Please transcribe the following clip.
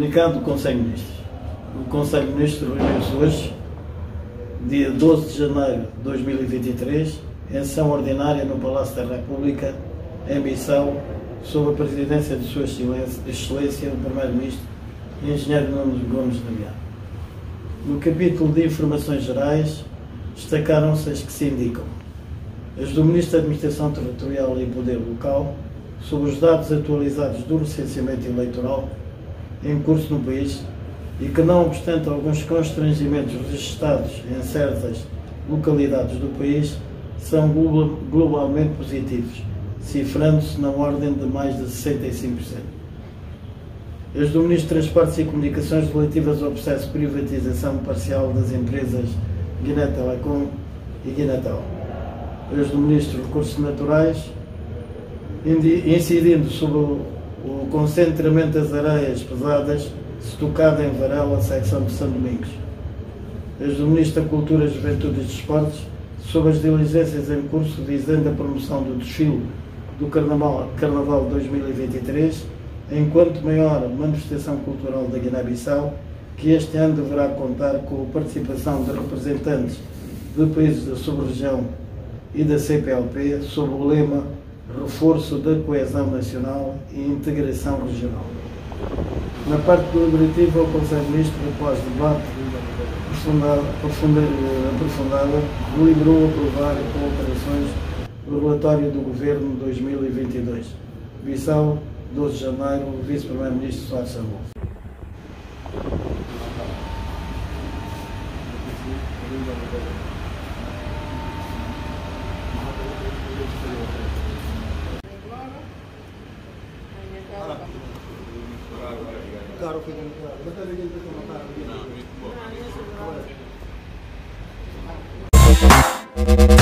Comunicado do Conselho de Ministros. O Conselho de Ministros reuniu-se hoje, dia 12 de janeiro de 2023, em sessão ordinária no Palácio da República, em missão, sob a presidência de Sua Excelência, o Primeiro-Ministro, Engenheiro Nuno Gomes Naviano. No capítulo de informações gerais, destacaram-se as que se indicam: as do Ministro da Administração Territorial e Poder Local, sobre os dados atualizados do recenseamento eleitoral em curso no país e que, não obstante alguns constrangimentos registados em certas localidades do país, são globalmente positivos, cifrando-se na ordem de mais de 65%. As do Ministro de Transportes e Comunicações relativas ao processo de privatização parcial das empresas Guiné Telecom e Guinetel. As do Ministro de Recursos Naturais, incidindo sobre o concentramento das areias pesadas estocada em Varela, secção de São Domingos. As do Ministro da Cultura, Juventude e Desportos, sobre as diligências em curso visando a promoção do desfile do Carnaval 2023, enquanto maior manifestação cultural da Guiné-Bissau, que este ano deverá contar com a participação de representantes de países da sub-região e da CPLP, sob o lema Reforço da Coesão Nacional e Integração Regional. Na parte deliberativa, o Conselho de Ministros, após debate aprofundado, deliberou aprovar com alterações o relatório do Governo 2022. Bissau, 12 de janeiro, Vice-Primeiro-Ministro Soares Samuel. Claro,